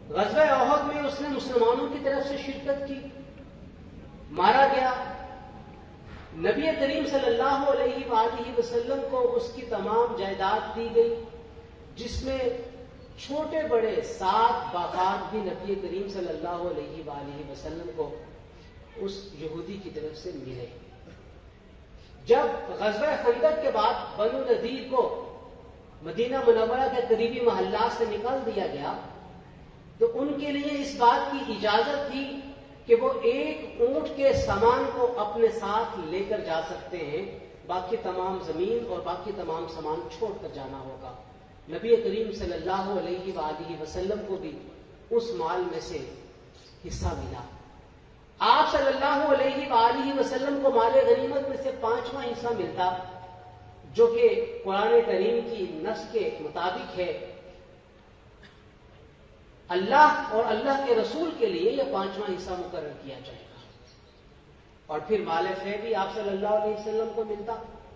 غزوہ احد میں اس نے مسلمانوں کی طرف سے شرکت کی، مارا گیا۔ نبی کریم صلی اللہ علیہ وآلہ وسلم کو اس کی تمام جائیداد دی گئی، جس میں چھوٹے بڑے 7 باغات بھی نبی کریم صلی اللہ علیہ وآلہ وسلم کو اس یہودی کی طرف سے ملے۔ جب غزوہ خندق کے بعد بنو نذیر کو مدینہ منورہ کے قریبی محلات سے نکال دیا گیا تو ان کے لیے اس بات کی اجازت تھی کہ وہ ایک اونٹ کے سامان کو اپنے ساتھ لے کر جا سکتے ہیں، باقی تمام زمین اور باقی تمام سامان چھوڑ کر جانا ہوگا۔ نبی کریم صلی اللہ علیہ وآلہ وسلم کو بھی اس مال میں سے حصہ ملا۔ آپ صلی اللہ علیہ وآلہ وسلم کو مال غنیمت میں سے 5واں حصہ ملتا، جو کہ قرآن کریم کی نص کے مطابق ہے۔ اللہ اور اللہ کے رسول کے لیے یہ 5واں حصہ مقرر کیا جائے گا، اور پھر مال فے بھی آپ صلی اللہ علیہ وسلم کو ملتا۔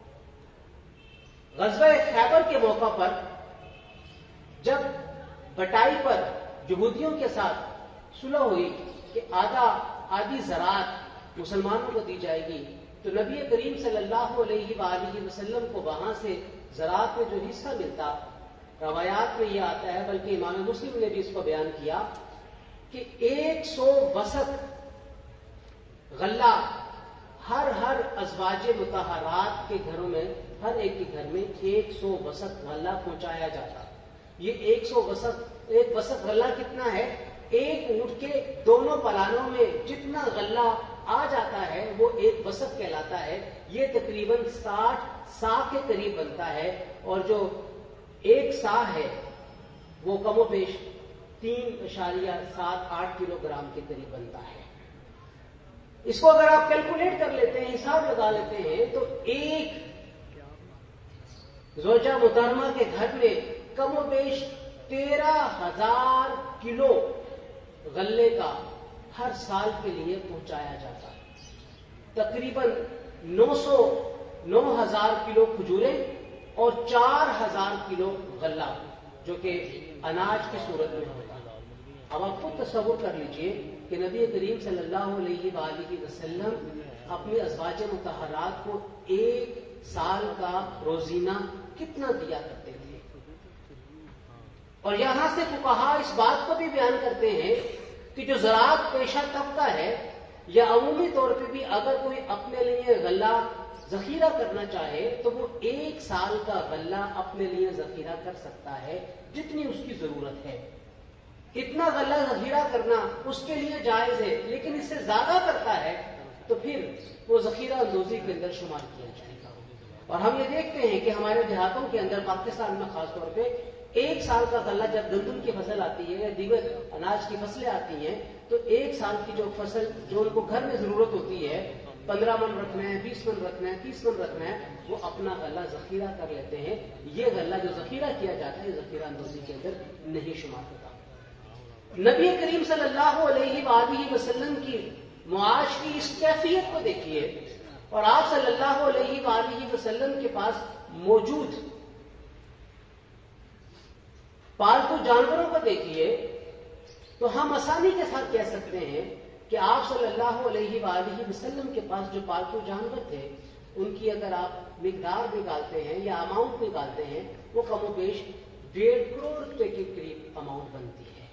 غزوہ خیبر کے موقع پر جب بٹائی پر یہودیوں کے ساتھ صلح ہوئی کہ آدھی زراعت مسلمانوں کو دی جائے گی، تو نبی کریم صلی اللہ علیہ وآلہ وسلم کو وہاں سے زراعت میں جو حصہ ملتا، روایات میں یہ آتا ہے، بلکہ امام مسلم نے بھی اس کو بیان کیا کہ 100 وسق غلہ ہر ازواج مطہرات کے گھروں میں، ہر ایک کے گھر میں 100 وسق غلہ پہنچایا جاتا۔ یہ 100 وسق، ایک وسق غلہ کتنا ہے؟ ایک اونٹ کے دونوں پلانوں میں جتنا غلہ آ جاتا ہے وہ ایک وسق کہلاتا ہے۔ یہ تقریباً 60 سا کے قریب بنتا ہے، اور جو 1 سا ہے وہ کم و بیش 3.78 کلو گرام کے قریب بنتا ہے۔ اس کو اگر آپ کیلکولیٹ کر لیتے ہیں، حساب لگا لیتے ہیں، تو ایک زوجہ محترمہ کے گھر میں کم و بیش 13,000 کلو غلے کا ہر سال کے لیے پہنچایا جاتا۔ تقریباً 9,000 کلو کھجوریں اور 4,000 کلو غلہ، جو کہ اناج کی صورت میں ہوتا۔ اب آپ خود تصور کر لیجئے کہ نبی کریم صلی اللہ علیہ وآلہ وسلم اپنی ازواج مطہرات کو 1 سال کا روزینہ کتنا دیا کرتے تھے۔ اور یہاں سے فقہاء اس بات کو بھی بیان کرتے ہیں کہ جو زراعت پیشہ طبقہ ہے، یا عمومی طور پہ بھی اگر کوئی اپنے لیے غلہ ذخیرہ کرنا چاہے تو وہ 1 سال کا غلہ اپنے لیے ذخیرہ کر سکتا ہے، جتنی اس کی ضرورت ہے۔ اتنا غلہ ذخیرہ کرنا اس کے لیے جائز ہے، لیکن اس سے زیادہ کرتا ہے تو پھر وہ ذخیرہ اندوزی کے اندر شمار کیا جائے گا۔ اور ہم یہ دیکھتے ہیں کہ ہمارے دیہاتوں کے اندر، پاکستان میں خاص طور پہ، 1 سال کا غلہ جب گندم کی فصل آتی ہے یا دیگر اناج کی فصلیں آتی ہیں تو 1 سال کی جو فصل جو ان کو گھر میں ضرورت ہوتی ہے، 15 من رکھنا ہے، 20 من رکھنا ہے، 30 من رکھنا ہے، وہ اپنا غلہ ذخیرہ کر لیتے ہیں۔ یہ غلہ جو ذخیرہ کیا جاتا ہے، ذخیرہ اندوزی کے اندر نہیں شمار ہوتا۔ نبی کریم صلی اللہ علیہ وآلہ وسلم کی معاش کی اس کیفیت کو دیکھیے، اور آپ صلی اللہ علیہ وآلہ وسلم کے پاس موجود پالتو جانوروں کو دیکھیے، تو ہم آسانی کے ساتھ کہہ سکتے ہیں کہ آپ صلی اللہ علیہ وآلہ وسلم کے پاس جو پالتو جانور تھے، ان کی اگر آپ مقدار نکالتے ہیں یا اماؤنٹ نکالتے ہیں، وہ کم و بیش 1.5 کروڑ روپے کے قریب اماؤنٹ بنتی ہے۔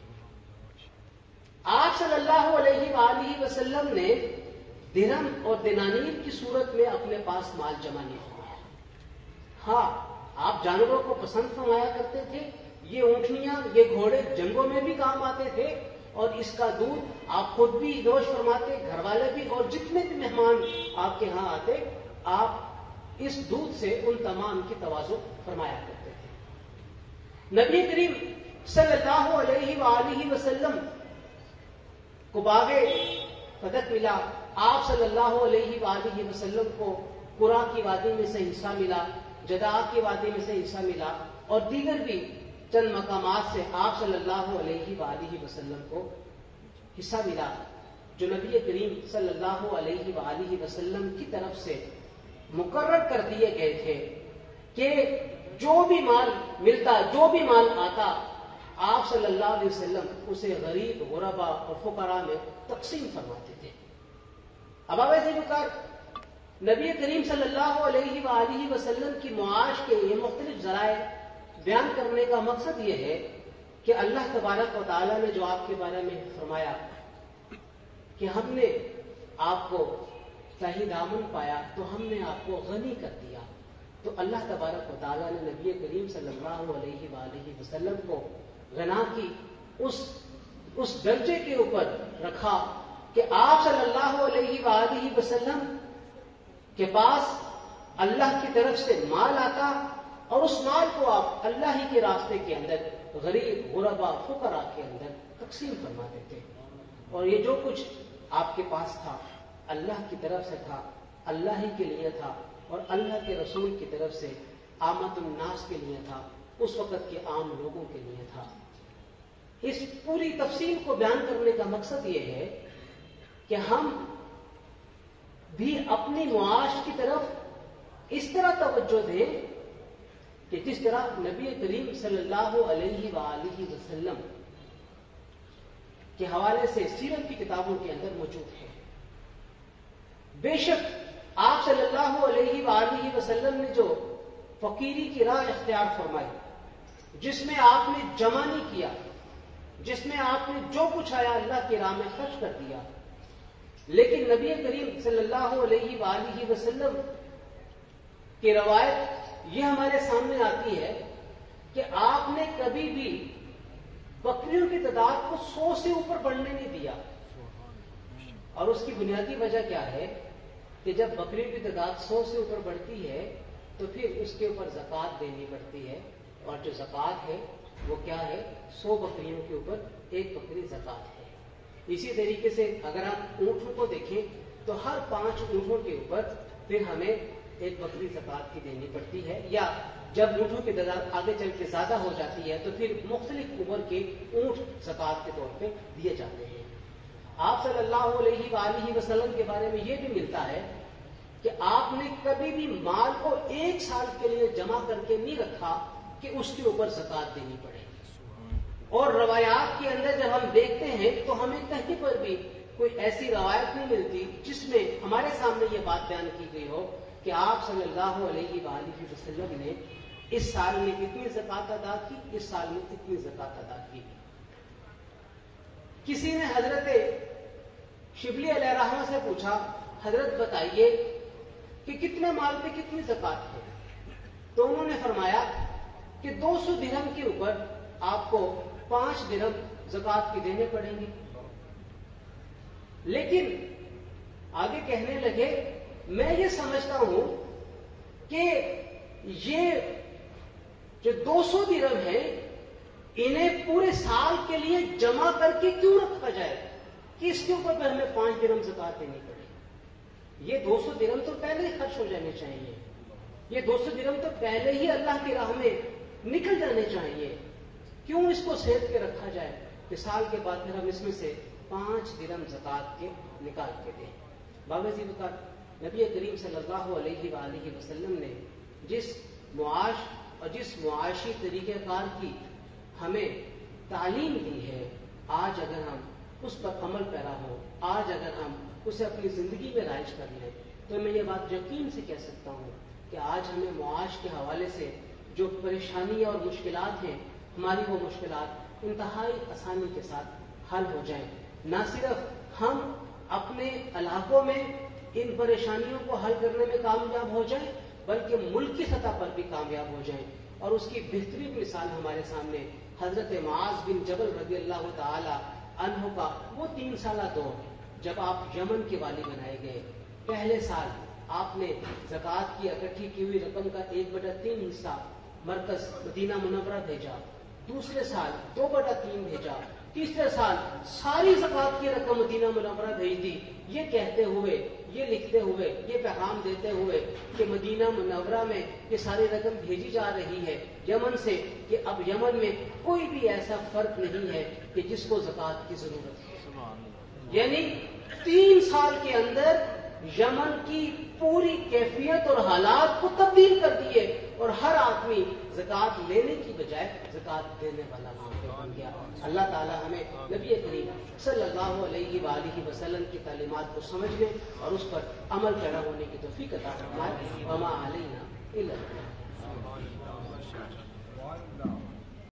آپ صلی اللہ علیہ وآلہ وسلم نے درہم اور دنانیر کی صورت میں اپنے پاس مال جمع نہیں فرمایا۔ ہاں، آپ جانوروں کو پسند فرمایا کرتے تھے، یہ اونٹنیاں، یہ گھوڑے جنگوں میں بھی کام آتے تھے، اور اس کا دودھ آپ خود بھی نوش فرماتے، گھر والے بھی، اور جتنے بھی مہمان آپ کے ہاں آتے، آپ اس دودھ سے ان تمام کی تواضع فرمایا کرتے تھے۔ نبی کریم صلی اللہ علیہ وآلہ وسلم کو باغ فتح ملا، آپ صلی اللہ علیہ وآلہ وسلم کو قرا کی وادی میں سے حصہ ملا، جدہ کی وادی میں سے حصہ ملا، اور دیگر بھی چند مقامات سے آپ صلی اللہ علیہ وآلہ وسلم کو حصہ ملا، جو نبی کریم صلی اللہ علیہ وآلہ وسلم کی طرف سے مقرر کر دیے گئے تھے کہ جو بھی مال ملتا، جو بھی مال آتا، آپ صلی اللہ علیہ وسلم اسے غریب، غربا اور فقراء میں تقسیم فرماتے تھے۔ اب آپ ایسے بکار نبی کریم صلی اللہ علیہ وآلہ وسلم کی معاش کے یہ مختلف ذرائع بیان کرنے کا مقصد یہ ہے کہ اللہ تبارک و تعالیٰ نے جو آپ کے بارے میں فرمایا کہ ہم نے آپ کو صحیح دامن پایا تو ہم نے آپ کو غنی کر دیا، تو اللہ تبارک و تعالیٰ نے نبی کریم صلی اللہ علیہ وآلہ وسلم کو غنا کی اس درجے کے اوپر رکھا کہ آپ صلی اللہ علیہ وآلہ وسلم کے پاس اللہ کی طرف سے مال آتا اور اس مال کو آپ اللہ ہی کے راستے کے اندر غریب، غربا، فقراء کے اندر تقسیم فرماتے تھے، اور یہ جو کچھ آپ کے پاس تھا اللہ کی طرف سے تھا، اللہ ہی کے لیے تھا، اور اللہ کے رسول کی طرف سے عامت الناس کے لیے تھا، اس وقت کے عام لوگوں کے لیے تھا۔ اس پوری تفصیل کو بیان کرنے کا مقصد یہ ہے کہ ہم بھی اپنی معاش کی طرف اس طرح توجہ دیں کہ جس طرح نبی کریم صلی اللہ علیہ وآلہ وسلم کے حوالے سے سیرت کی کتابوں کے اندر موجود ہے۔ بے شک آپ صلی اللہ علیہ وآلہ وسلم نے جو فقیری کی راہ اختیار فرمائی، جس میں آپ نے جمع نہیں کیا، جس میں آپ نے جو کچھ آیا اللہ کی راہ میں خرچ کر دیا، لیکن نبی کریم صلی اللہ علیہ وآلہ وسلم کی روایت یہ ہمارے سامنے آتی ہے کہ آپ نے کبھی بھی بکریوں کی تعداد کو 100 سے اوپر بڑھنے نہیں دیا، اور اس کی بنیادی وجہ کیا ہے کہ جب بکریوں کی تعداد 100 سے اوپر بڑھتی ہے تو پھر اس کے اوپر زکوٰۃ دینی پڑتی ہے، اور جو زکوٰۃ ہے وہ کیا ہے؟ 100 بکریوں کے اوپر 1 بکری زکوٰۃ ہے۔ اسی طریقے سے اگر ہم اونٹوں کو دیکھیں تو ہر 5 اونٹوں کے اوپر پھر ہمیں 1 بکری زکوٰۃ کی دینی پڑتی ہے، یا جب اونٹوں کی تعداد آگے چل کے زیادہ ہو جاتی ہے تو پھر مختلف عمر کے اونٹ زکوٰۃ کے طور پہ دیے جاتے ہیں۔ آپ صلی اللہ علیہ وآلہ وسلم کے بارے میں یہ بھی ملتا ہے کہ آپ نے کبھی بھی مال کو 1 سال کے لیے جمع کر کے نہیں رکھا کہ اس کے اوپر زکوٰۃ دینی پڑے، اور روایات کے اندر جب ہم دیکھتے ہیں تو ہمیں کہیں پر بھی کوئی ایسی روایت نہیں ملتی جس میں ہمارے سامنے یہ بات بیان کی گئی ہو کہ آپ صلی اللہ علیہ وآلہ وسلم نے اس سال میں اتنی زکوٰۃ ادا کی، اس سال میں اتنی زکوٰۃ ادا کی۔ کسی نے حضرت شبلی علیہ الرحمہ سے پوچھا، حضرت بتائیے کہ کتنے مال پہ کتنی زکوٰۃ ہے؟ تو انہوں نے فرمایا کہ 200 درہم کے اوپر آپ کو 5 درہم زکوٰۃ کی دینے پڑیں گے۔ لیکن آگے کہنے لگے میں یہ سمجھتا ہوں کہ یہ جو 200 درہم ہے انہیں پورے سال کے لیے جمع کر کے کیوں رکھا جائے کہ اس کے اوپر پہ ہمیں 5 درہم زکوٰۃ دینی پڑے؟ یہ 200 درہم تو پہلے ہی خرچ ہو جانے چاہیے، یہ 200 درہم تو پہلے ہی اللہ کی راہ میں نکل جانے چاہیے، کیوں اس کو سیب کے رکھا جائے کہ سال کے بعد پھر ہم اس میں سے 5 درہم زکوٰۃ کے نکال کے دیں؟ باوجود بکار نبی کریم صلی اللہ علیہ وآلہ وسلم نے جس معاش اور جس معاشی طریقہ کار کی ہمیں تعلیم دی ہے، آج اگر ہم اس پر عمل پیرا ہوں، آج اگر ہم اسے اپنی زندگی میں رائج کر لیں تو میں یہ بات یقین سے کہہ سکتا ہوں کہ آج ہمیں معاش کے حوالے سے جو پریشانیاں اور مشکلات ہیں، ہماری وہ مشکلات انتہائی آسانی کے ساتھ حل ہو جائیں۔ نہ صرف ہم اپنے علاقوں میں ان پریشانیوں کو حل کرنے میں کامیاب ہو جائیں بلکہ ملک کی سطح پر بھی کامیاب ہو جائیں، اور اس کی بہترین مثال ہمارے سامنے حضرت معاذ بن جبل رضی اللہ تعالی عنہ کا وہ 3 سالہ دور جب آپ یمن کے والی بنائے گئے۔ پہلے سال آپ نے زکوٰۃ کی اکٹھی کی ہوئی رقم کا 1/3 حصہ مرکز مدینہ منورہ بھیجا، دوسرے سال 2/3 بھیجا، تیسرے سال ساری زکوٰۃ کی رقم مدینہ منورہ بھیج دی، یہ کہتے ہوئے، یہ لکھتے ہوئے، یہ پیغام دیتے ہوئے کہ مدینہ منورہ میں یہ ساری رقم بھیجی جا رہی ہے یمن سے، کہ اب یمن میں کوئی بھی ایسا فرق نہیں ہے کہ جس کو زکوٰۃ کی ضرورت ہے۔ یعنی 3 سال کے اندر یمن کی پوری کیفیت اور حالات کو تبدیل کر دیے، اور ہر آدمی زکوٰۃ لینے کی بجائے زکوٰۃ دینے والا وہاں پہ بن گیا۔ اللہ تعالی ہمیں نبی کریم صلی اللہ علیہ وآلہ وسلم کی تعلیمات کو سمجھنے اور اس پر عمل پیرا ہونے کی توفیق عطا فرمائے۔ وما علینا الا البلاغ۔